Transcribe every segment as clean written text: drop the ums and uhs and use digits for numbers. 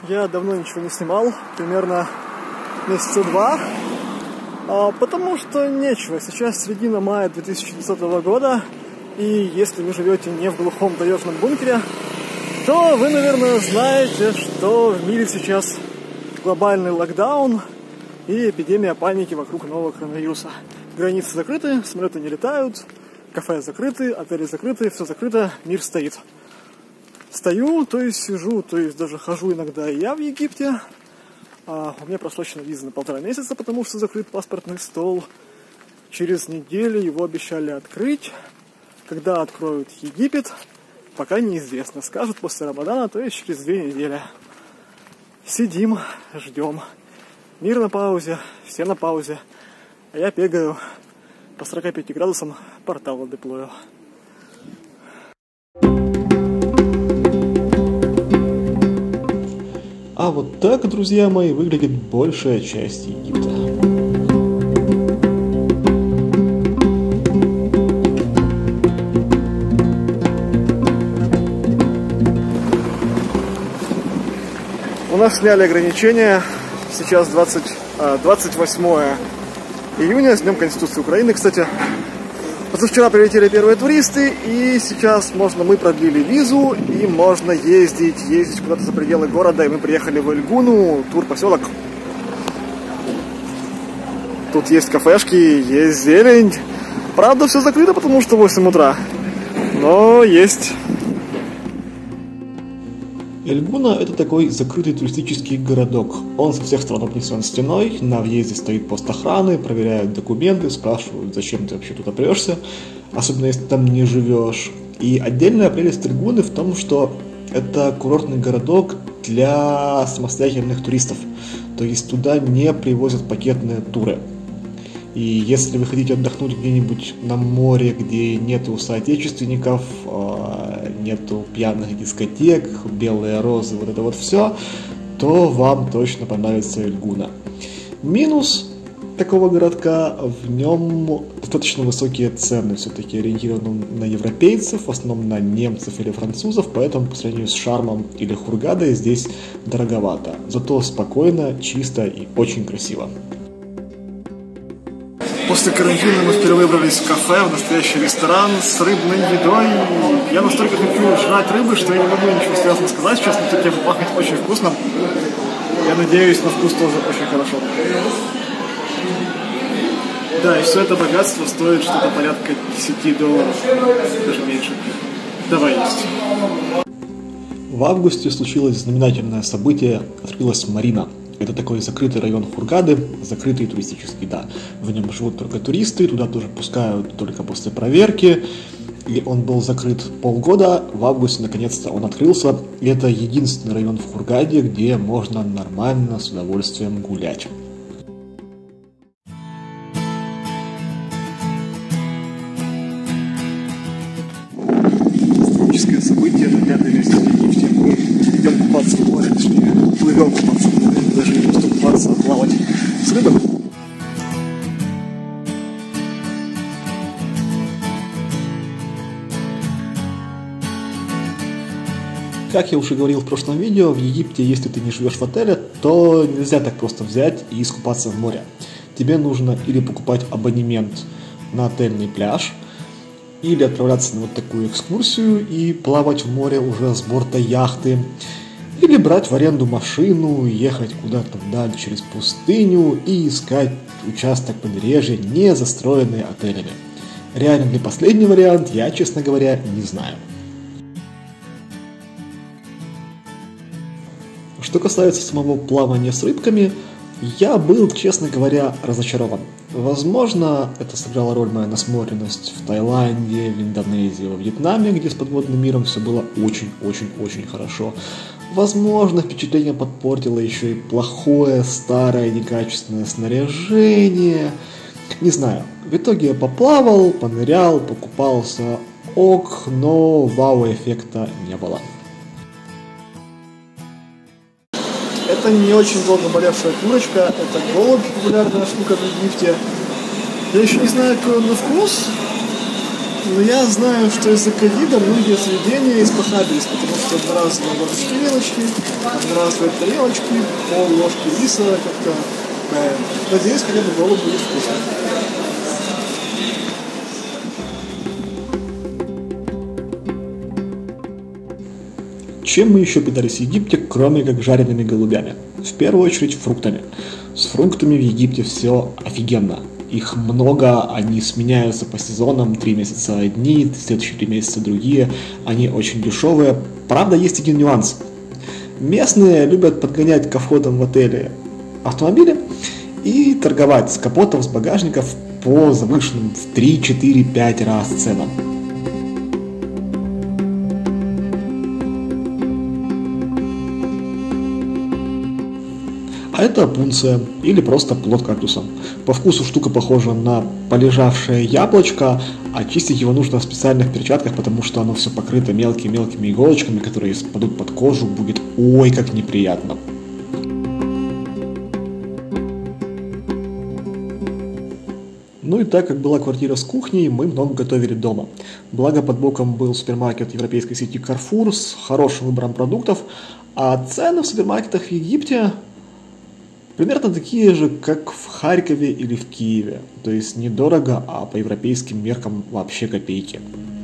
Я давно ничего не снимал, примерно месяца 2, потому что нечего. Сейчас середина мая 2020 года, и если вы живете не в глухом таежном бункере, то вы, наверное, знаете, что в мире сейчас глобальный локдаун и эпидемия паники вокруг нового коронавируса. Границы закрыты, самолеты не летают, кафе закрыты, отели закрыты, все закрыто, мир стоит. Стою, то есть сижу, то есть даже хожу иногда и я в Египте. У меня просрочена виза на 1,5 месяца, потому что закрыт паспортный стол. Через неделю его обещали открыть. Когда откроют Египет, пока неизвестно. Скажут после Рамадана, то есть через 2 недели. Сидим, ждем. Мир на паузе, все на паузе. А я бегаю по 45 градусам, порталы деплою. А вот так, друзья мои, выглядит большая часть Египта. У нас сняли ограничения. Сейчас 28 июня, с Днем Конституции Украины. Кстати, позавчера прилетели первые туристы, и сейчас мы продлили визу, и можно ездить куда-то за пределы города. И мы приехали в Эль-Гуну, тур-поселок. Тут есть кафешки, есть зелень. Правда, все закрыто, потому что 8 утра. Но есть. Эль-Гуна — это такой закрытый туристический городок. Он со всех сторон обнесен стеной, на въезде стоит пост охраны, проверяют документы, спрашивают, зачем ты вообще туда прешься, особенно если там не живешь. И отдельная прелесть Эль-Гуны в том, что это курортный городок для самостоятельных туристов, то есть туда не привозят пакетные туры. И если вы хотите отдохнуть где-нибудь на море, где нету соотечественников, нету пьяных дискотек, белые розы, вот это вот все, то вам точно понравится Эль-Гуна. Минус такого городка: в нем достаточно высокие цены, все-таки ориентированы на европейцев, в основном на немцев или французов, поэтому по сравнению с Шармом или Хургадой здесь дороговато. Зато спокойно, чисто и очень красиво. После карантина мы впервые выбрались в кафе, в настоящий ресторан с рыбной едой. Я настолько хочу жрать рыбы, что я не могу ничего связанного сказать. Сейчас на тем пахнет очень вкусно. Я надеюсь, на вкус тоже очень хорошо. Да, и все это богатство стоит что-то порядка $10, даже меньше. Давай есть. В августе случилось знаменательное событие, открылась Марина. Это такой закрытый район Хургады, закрытый туристический, да. В нем живут только туристы, туда тоже пускают только после проверки. И он был закрыт полгода, в августе наконец-то он открылся. И это единственный район в Хургаде, где можно нормально, с удовольствием гулять. Историческое событие, это 5-е место в Египте. Мы идем купаться в море, точнее, плывем купаться в море, даже не просто купаться, а плавать с рыбами. Как я уже говорил в прошлом видео, в Египте, если ты не живешь в отеле, то нельзя так просто взять и искупаться в море. Тебе нужно или покупать абонемент на отельный пляж, или отправляться на вот такую экскурсию и плавать в море уже с борта яхты, или брать в аренду машину, ехать куда-то вдаль через пустыню и искать участок побережья, не застроенный отелями. Реально ли последний вариант, я, честно говоря, не знаю. Что касается самого плавания с рыбками, я был, честно говоря, разочарован. Возможно, это сыграла роль моя насмотренность в Таиланде, в Индонезии, во Вьетнаме, где с подводным миром все было очень-очень-очень хорошо. Возможно, впечатление подпортило еще и плохое, старое, некачественное снаряжение. Не знаю. В итоге я поплавал, понырял, покупался, но вау-эффекта не было. Это не очень долго болевшая курочка, это голубь, популярная штука в Египте. Я еще не знаю, какой он на вкус. Но я знаю, что из-за ковида многие заведения испохабились, потому что одноразовые ложечки вилочки, одноразовые тарелочки, пол ложки риса, как-то. Надеюсь, хотя бы голубь будет вкусно. Чем мы еще питались в Египте, кроме как жареными голубями? В первую очередь фруктами. С фруктами в Египте все офигенно. Их много, они сменяются по сезонам, 3 месяца одни, следующие 3 месяца другие, они очень дешевые. Правда, есть один нюанс. Местные любят подгонять ко входам в отели автомобили и торговать с капотов, с багажников по завышенным в 3, 4, 5 раз ценам. А это опунция или просто плод кактуса. По вкусу штука похожа на полежавшее яблочко, а чистить его нужно в специальных перчатках, потому что оно все покрыто мелкими-мелкими иголочками, которые спадут под кожу, будет ой как неприятно. Ну и так как была квартира с кухней, мы много готовили дома. Благо под боком был супермаркет европейской сети Carrefour с хорошим выбором продуктов, а цены в супермаркетах в Египте примерно такие же, как в Харькове или в Киеве. То есть недорого, а по европейским меркам вообще копейки.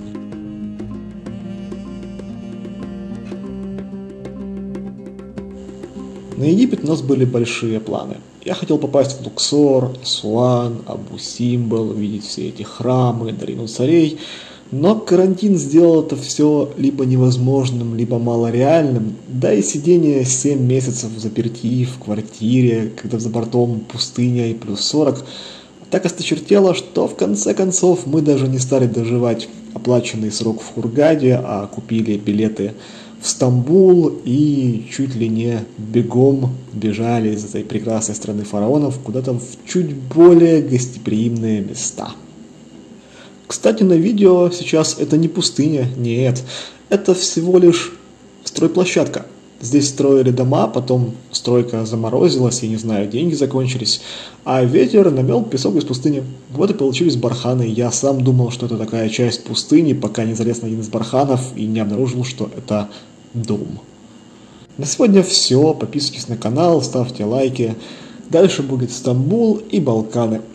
На Египет у нас были большие планы. Я хотел попасть в Луксор, Асуан, Абу-Симбел, увидеть все эти храмы, долину царей. Но карантин сделал это все либо невозможным, либо малореальным, да и сидение 7 месяцев взаперти в квартире, когда за бортом пустыня и плюс 40, так осточертело, что в конце концов мы даже не стали доживать оплаченный срок в Хургаде, а купили билеты в Стамбул и чуть ли не бегом бежали из этой прекрасной страны фараонов куда-то в чуть более гостеприимные места. Кстати, на видео сейчас это не пустыня, нет, это всего лишь стройплощадка. Здесь строили дома, потом стройка заморозилась, я не знаю, деньги закончились, а ветер намел песок из пустыни. Вот и получились барханы. Я сам думал, что это такая часть пустыни, пока не залез на один из барханов и не обнаружил, что это дом. На сегодня все, подписывайтесь на канал, ставьте лайки. Дальше будет Стамбул и Балканы.